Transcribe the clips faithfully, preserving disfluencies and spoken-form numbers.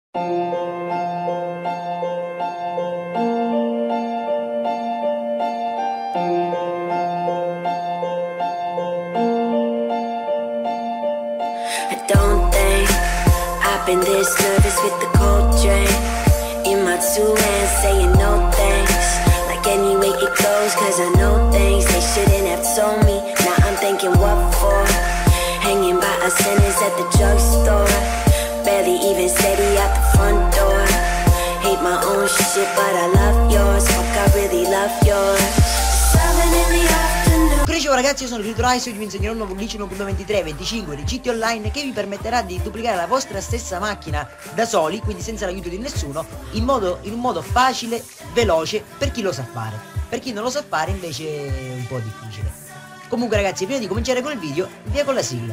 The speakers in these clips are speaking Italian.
Don't think I've been this nervous with the cold drink in my two hands, saying no thanks. Like anyway it goes, cause I know things they shouldn't have told me. Now I'm thinking what for? Hanging by a sentence at the drugstore, barely even steady out the front door. Hate my own shit but I love yours. Fuck, I really love yours. Seven in the afternoon. Ciao ragazzi, io sono Clitorice e oggi vi insegnerò un nuovo glitch uno punto ventitré venticinque di G T Online che vi permetterà di duplicare la vostra stessa macchina da soli, quindi senza l'aiuto di nessuno, in, modo, in un modo facile, veloce, per chi lo sa fare. Per chi non lo sa fare invece è un po' difficile. Comunque ragazzi, prima di cominciare con il video, via con la sigla.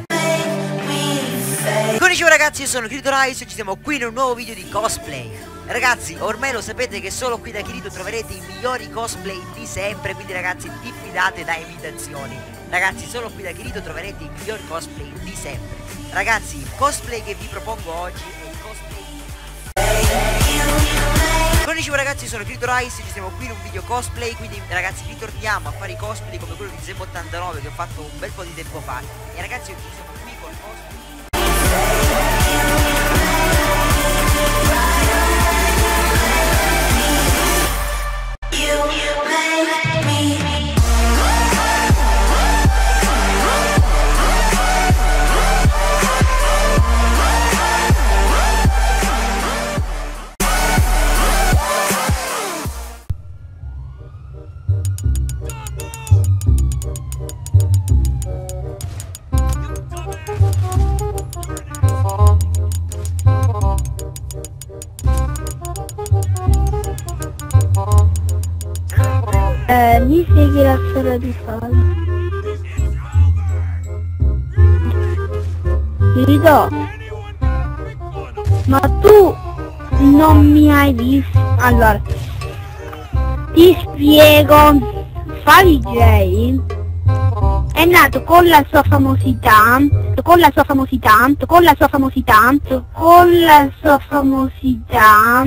Ciao ragazzi, io sono Clitorice e ci siamo qui in un nuovo video di cosplay. Ragazzi, ormai lo sapete che solo qui da Kirito troverete i migliori cosplay di sempre, quindi ragazzi diffidate da imitazioni. Ragazzi, solo qui da Kirito troverete i migliori cosplay di sempre. Ragazzi, il cosplay che vi propongo oggi è il cosplay. Buongiorno ragazzi, sono Clitorice, ci siamo qui in un video cosplay, quindi ragazzi ritorniamo a fare i cosplay come quello di Zemo ottantanove che ho fatto un bel po' di tempo fa. E ragazzi, oggi siamo qui col cosplay. Eh, mi segui la storia di fallo. Kirito, ma tu non mi hai visto? Allora, ti spiego. Fali J è nato con la sua famosità, con la sua famosità, con la sua famosità, con la sua famosità.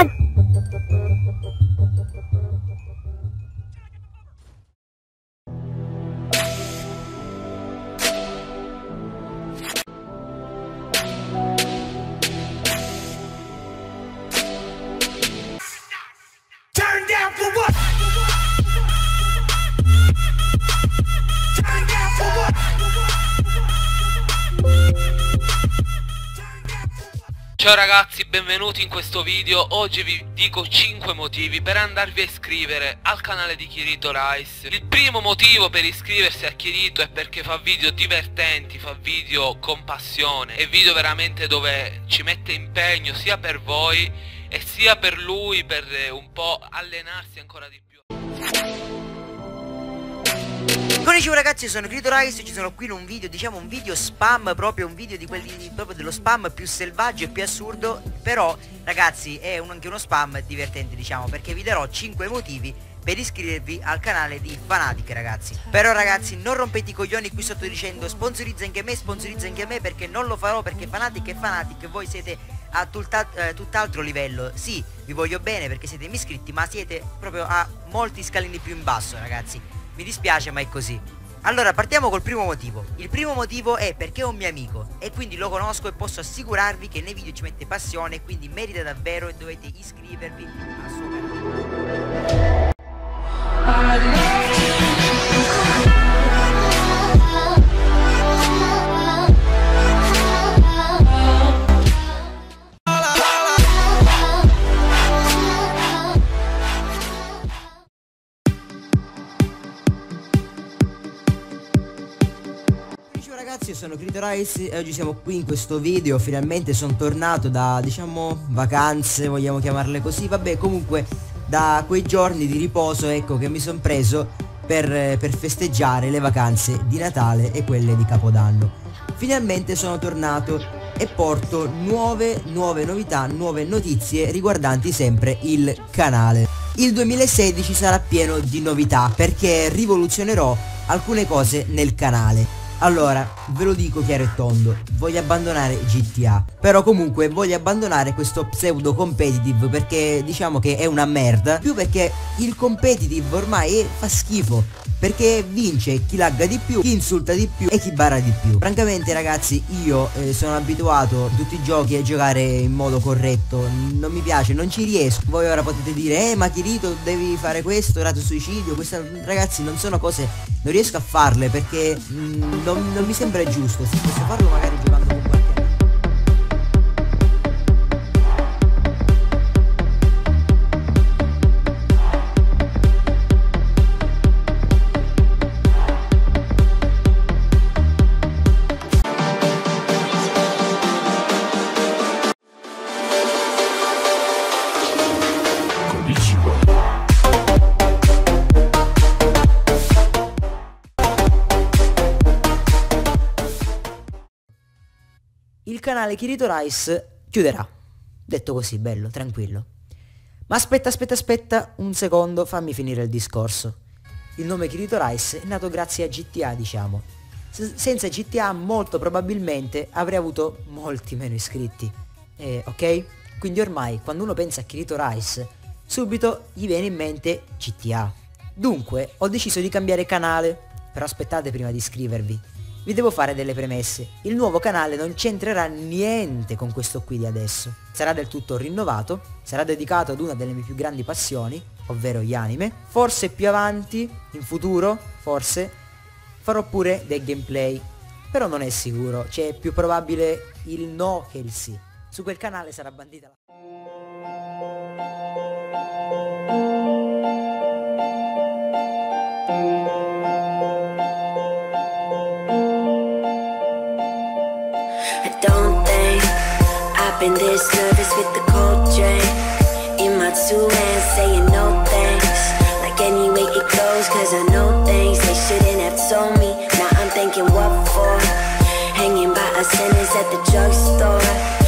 Ciao ragazzi, benvenuti in questo video. Oggi vi dico cinque motivi per andarvi a iscrivere al canale di Clitorice. Il primo motivo per iscriversi a Kirito è perché fa video divertenti, fa video con passione e video veramente dove ci mette impegno sia per voi e sia per lui, per un po' allenarsi ancora di più. Buongiorno ragazzi, sono Clitorice e ci sono qui in un video, diciamo un video spam, proprio un video di quelli, proprio dello spam più selvaggio e più assurdo. Però ragazzi è un, anche uno spam divertente, diciamo, perché vi darò cinque motivi per iscrivervi al canale di Fanatic, ragazzi. Però ragazzi non rompete i coglioni qui sotto dicendo sponsorizza anche me, sponsorizza anche me, perché non lo farò, perché Fanatic è Fanatic e voi siete a tutt'altro eh, tutt'altro livello. Sì, vi voglio bene perché siete miei iscritti, ma siete proprio a molti scalini più in basso, ragazzi. Mi dispiace ma è così. Allora partiamo col primo motivo. Il primo motivo è perché è un mio amico e quindi lo conosco e posso assicurarvi che nei video ci mette passione, quindi merita davvero e dovete iscrivervi al suo canale. Ragazzi, io sono Clitorice e oggi siamo qui in questo video. Finalmente sono tornato da, diciamo, vacanze, vogliamo chiamarle così. Vabbè, comunque da quei giorni di riposo, ecco, che mi sono preso per, per festeggiare le vacanze di Natale e quelle di Capodanno. Finalmente sono tornato e porto nuove, nuove novità, nuove notizie riguardanti sempre il canale. Il duemilasedici sarà pieno di novità perché rivoluzionerò alcune cose nel canale. Allora, ve lo dico chiaro e tondo, voglio abbandonare G T A. Però comunque voglio abbandonare questo pseudo competitive perché diciamo che è una merda. Più perché il competitive ormai è, fa schifo. Perché vince chi lagga di più, chi insulta di più e chi bara di più. Francamente ragazzi, io eh, sono abituato tutti i giochi a giocare in modo corretto. Non mi piace, non ci riesco. Voi ora potete dire, eh ma Kirito devi fare questo, rato suicidio. Queste ragazzi non sono cose, non riesco a farle perché mh, non, non mi sembra giusto. Se posso farlo magari giocando con qualche... Il canale Kirito Rice chiuderà. Detto così, bello, tranquillo. Ma aspetta, aspetta, aspetta un secondo, fammi finire il discorso. Il nome Kirito Rice è nato grazie a G T A, diciamo. S- senza G T A molto probabilmente avrei avuto molti meno iscritti. Eh, ok? Quindi ormai quando uno pensa a Kirito Rice, subito gli viene in mente G T A. Dunque, ho deciso di cambiare canale. Però aspettate prima di iscrivervi. Vi devo fare delle premesse. Il nuovo canale non c'entrerà niente con questo qui di adesso. Sarà del tutto rinnovato, sarà dedicato ad una delle mie più grandi passioni, ovvero gli anime. Forse più avanti, in futuro, forse, farò pure dei gameplay. Però non è sicuro, c'è più probabile il no che il sì. Su quel canale sarà bandita la... Don't think I've been this nervous with the cold drink in my two hands saying no thanks. Like anyway it goes cause I know things they shouldn't have told me. Now I'm thinking what for? Hanging by a sentence at the drugstore.